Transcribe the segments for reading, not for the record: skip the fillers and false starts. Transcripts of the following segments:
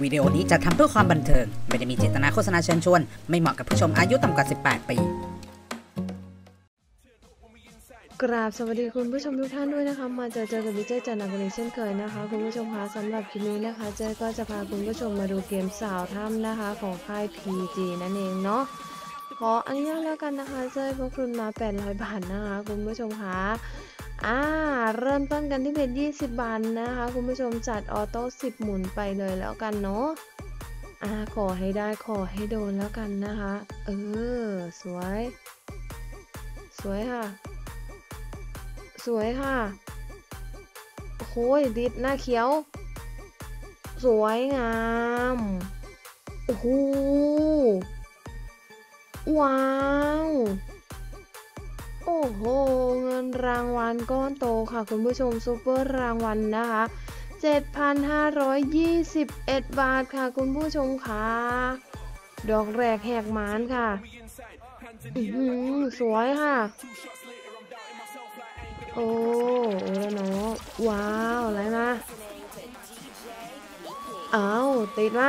วิดีโอนี้จะทำเพื่อความบันเทิงไม่ได้มีเจตนาโฆษณาเชิญชวนไม่เหมาะกับผู้ชมอายุต่ำกว่า18 ปีกราบสวัสดีคุณผู้ชมทุกท่านด้วยนะคะมาเจอกับวิเจจันทร์นักเรียนเช่นเคยนะคะคุณผู้ชมคะสำหรับคลิปนี้นะคะเจก็จะพาคุณผู้ชมมาดูเกมสาวถ้ำนะคะของค่าย PG นั่นเองเนาะขออนุญาตแล้วกันนะคะเจพวกคุณมา800 บาทนะคะคุณผู้ชมคะเริ่มต้นกันที่เพจ20 บาทนะคะคุณผู้ชมจัดออโต้10 หมุนไปเลยแล้วกันเนาะขอให้ได้ขอให้โดนแล้วกันนะคะสวยสวยค่ะสวยค่ะโอ้ยดิดหน้าเขียวสวยงามโอ้โหว้าวโอ้โหเงินรางวัลก้อนโตค่ะคุณผู้ชมซูเปอร์รางวัลนะคะ 7,521 บาทค่ะคุณผู้ชมค่ะดอกแรกแหกหมานค่ะสวยค่ะโอ้แล้วเนาะว้าวอะไรมาติดมา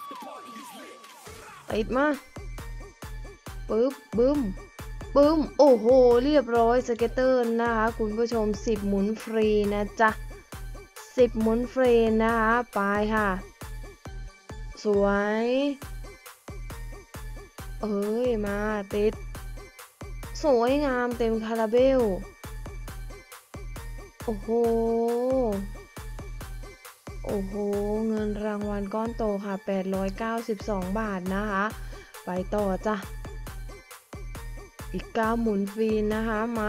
ปึ๊บบึ้มโอ้โหเรียบร้อยสเก็ตเตอร์นะคะคุณผู้ชม10 หมุนฟรีนะจ๊ะ10 หมุนฟรีนะคะไปค่ะสวยมาติดสวยงามเต็มคาราเบลโอ้โหเงินรางวัลก้อนโตค่ะ892 บาทนะคะไปต่อจ้ะอีก9 หมุนฟรีนะคะมา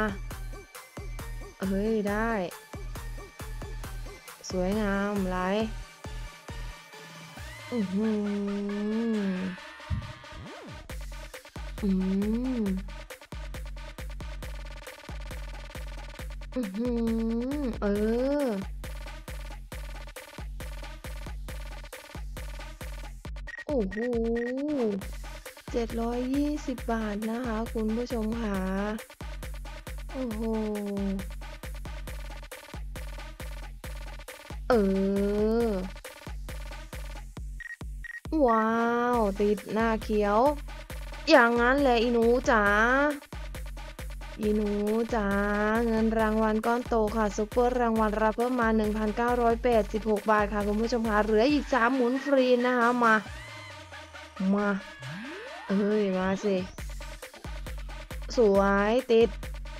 ได้สวยงามไหลโอ้โห720 บาทนะคะคุณผู้ชมค่ะโอ้โหว้าวติดหน้าเขียวอย่างนั้นแหละอีหนูจ๋าเงินรางวัลก้อนโตค่ะซุปเปอร์รางวัลรับเพิ่มมา 1,986 บาทค่ะคุณผู้ชมค่ะเหลืออีก3 หมุนฟรีนะคะมามาสิสวยติด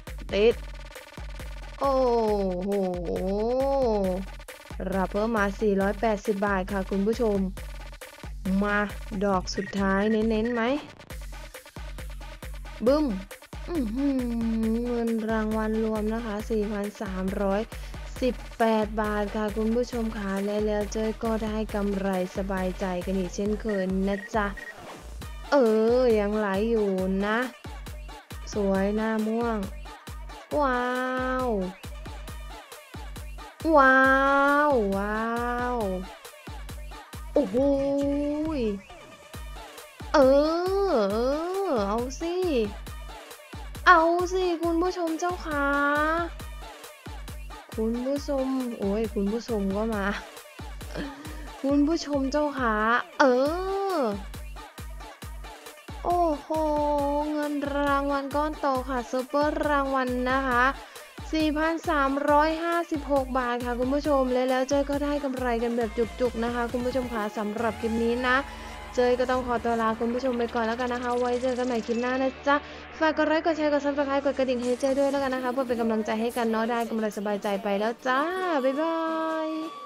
โอ้โหรับเพิ่มมา480 บาทค่ะคุณผู้ชมมาดอกสุดท้ายเน้นไหมบึ้มเงินรางวัลรวมนะคะ 4,318 บาทค่ะคุณผู้ชมค่ะแล้วเจอก็ได้กำไรสบายใจกันอีกเช่นเคยนะจ๊ะยังไหลอยู่นะสวยหน้าม่วงว้าวโอ้โหเอาสิคุณผู้ชมเจ้าค่ะคุณผู้ชมคุณผู้ชมก็มาคุณผู้ชมเจ้าค่ะโอ้โหเงินรางวัลก้อนโตค่ะซุปเปอร์รางวัลนะคะ 4,356 บาทค่ะคุณผู้ชมแล้วเจอก็ได้กำไรกันแบบจุกๆนะคะคุณผู้ชมค่ะสำหรับคลิปนี้นะเจอก็ต้องขอตัวลาคุณผู้ชมไปก่อนแล้วกันนะคะไว้เจอกันใหม่คลิปหน้านะจ๊ะฝากกดไลค์กดแชร์กดซับสไครป์กดกระดิ่งให้เจด้วยแล้วกันนะคะเพื่อเป็นกำลังใจให้กันเนาะได้กำไรสบายใจไปแล้วจ้าบ๊ายบาย